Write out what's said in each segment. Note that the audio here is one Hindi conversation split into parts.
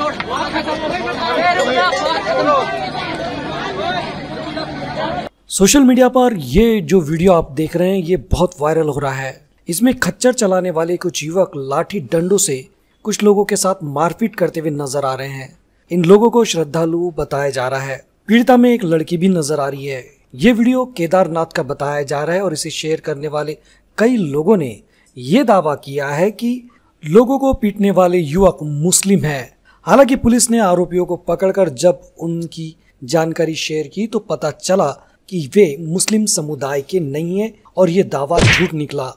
सोशल मीडिया पर ये जो वीडियो आप देख रहे हैं ये बहुत वायरल हो रहा है। इसमें खच्चर चलाने वाले कुछ युवक लाठी डंडों से कुछ लोगों के साथ मारपीट करते हुए नजर आ रहे हैं। इन लोगों को श्रद्धालु बताया जा रहा है। पीड़िता में एक लड़की भी नजर आ रही है। ये वीडियो केदारनाथ का बताया जा रहा है और इसे शेयर करने वाले कई लोगों ने ये दावा किया है कि लोगों को पीटने वाले युवक मुस्लिम हैं। हालांकि पुलिस ने आरोपियों को पकड़कर जब उनकी जानकारी शेयर की तो पता चला कि वे मुस्लिम समुदाय के नहीं हैं और ये दावा झूठ निकला।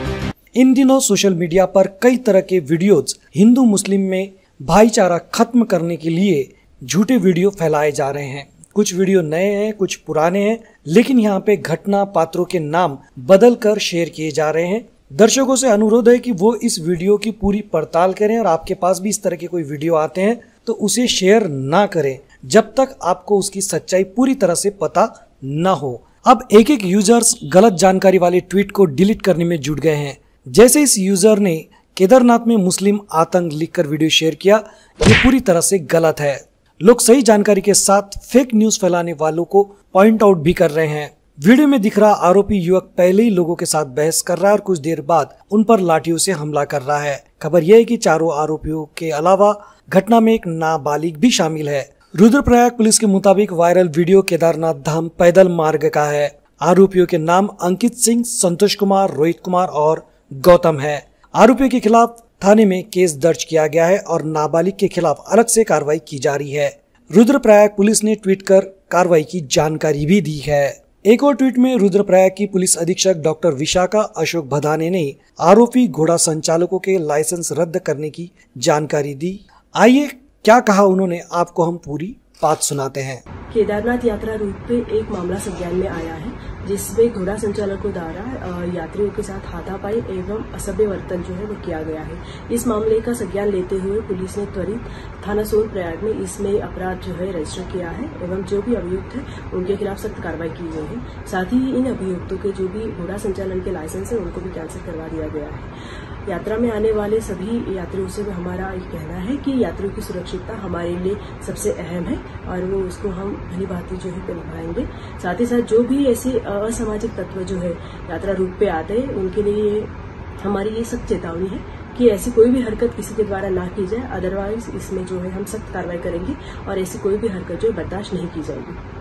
इन दिनों सोशल मीडिया पर कई तरह के वीडियोज हिंदू मुस्लिम में भाईचारा खत्म करने के लिए झूठे वीडियो फैलाए जा रहे हैं। कुछ वीडियो नए हैं, कुछ पुराने हैं, लेकिन यहाँ पे घटना पात्रों के नाम बदल कर शेयर किए जा रहे हैं। दर्शकों से अनुरोध है कि वो इस वीडियो की पूरी पड़ताल करें और आपके पास भी इस तरह के कोई वीडियो आते हैं तो उसे शेयर ना करें जब तक आपको उसकी सच्चाई पूरी तरह से पता ना हो। अब एक एक यूजर्स गलत जानकारी वाले ट्वीट को डिलीट करने में जुट गए हैं। जैसे इस यूजर ने केदारनाथ में मुस्लिम आतंक लिखकर वीडियो शेयर किया, ये पूरी तरह से गलत है। लोग सही जानकारी के साथ फेक न्यूज फैलाने वालों को पॉइंट आउट भी कर रहे हैं। वीडियो में दिख रहा आरोपी युवक पहले ही लोगों के साथ बहस कर रहा है और कुछ देर बाद उन पर लाठियों से हमला कर रहा है। खबर यह है कि चारों आरोपियों के अलावा घटना में एक नाबालिग भी शामिल है। रुद्रप्रयाग पुलिस के मुताबिक वायरल वीडियो केदारनाथ धाम पैदल मार्ग का है। आरोपियों के नाम अंकित सिंह, संतोष कुमार, रोहित कुमार और गौतम है। आरोपियों के खिलाफ थाने में केस दर्ज किया गया है और नाबालिग के खिलाफ अलग से कार्रवाई की जा रही है। रुद्रप्रयाग पुलिस ने ट्वीट कर कार्रवाई की जानकारी भी दी है। एक और ट्वीट में रुद्रप्रयाग की पुलिस अधीक्षक डॉक्टर विशाखा अशोक भदाने ने आरोपी घोड़ा संचालकों के लाइसेंस रद्द करने की जानकारी दी। आइए क्या कहा उन्होंने, आपको हम पूरी बात सुनाते हैं। केदारनाथ यात्रा रूट पे एक मामला संज्ञान में आया है जिसमें घोड़ा संचालकों द्वारा यात्रियों के साथ हाथापाई एवं असभ्य वर्तन जो है वो किया गया है। इस मामले का संज्ञान लेते हुए पुलिस ने त्वरित थाना सोनप्रयाग में इसमें अपराध जो है रजिस्टर किया है एवं जो भी अभियुक्त है उनके खिलाफ सख्त कार्रवाई की गई है। साथ ही इन अभियुक्तों के जो भी घोड़ा संचालन के लाइसेंस है उनको भी कैंसिल करवा दिया गया है। यात्रा में आने वाले सभी यात्रियों से हमारा ये कहना है कि यात्रियों की सुरक्षितता हमारे लिए सबसे अहम है और वो उसको हम भली भांति जो है निभाएंगे। साथ ही साथ जो भी ऐसे असामाजिक तत्व जो है यात्रा रूट पे आते हैं उनके लिए हमारी ये सख्त चेतावनी है कि ऐसी कोई भी हरकत किसी के द्वारा ना की जाए, अदरवाइज इसमें जो है हम सख्त कार्रवाई करेंगे और ऐसी कोई भी हरकत जो है बर्दाश्त नहीं की जाएगी।